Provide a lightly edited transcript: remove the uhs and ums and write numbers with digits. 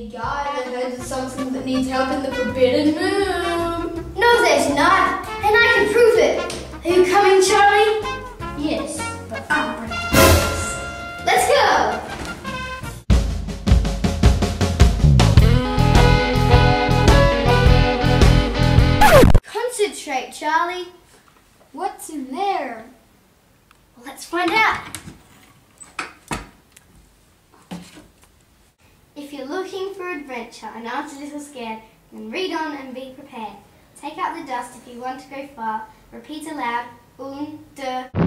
Hey guys, I heard there's something that needs help in the forbidden room. No, there's not, and I can prove it. Are you coming, Charlie? Yes, but I'm ready. Let's go. Concentrate, Charlie. What's in there? Well, let's find out. If you're looking for adventure and aren't a little scared, then read on and be prepared. Take out the dust if you want to go far. Repeat aloud, 1, 2.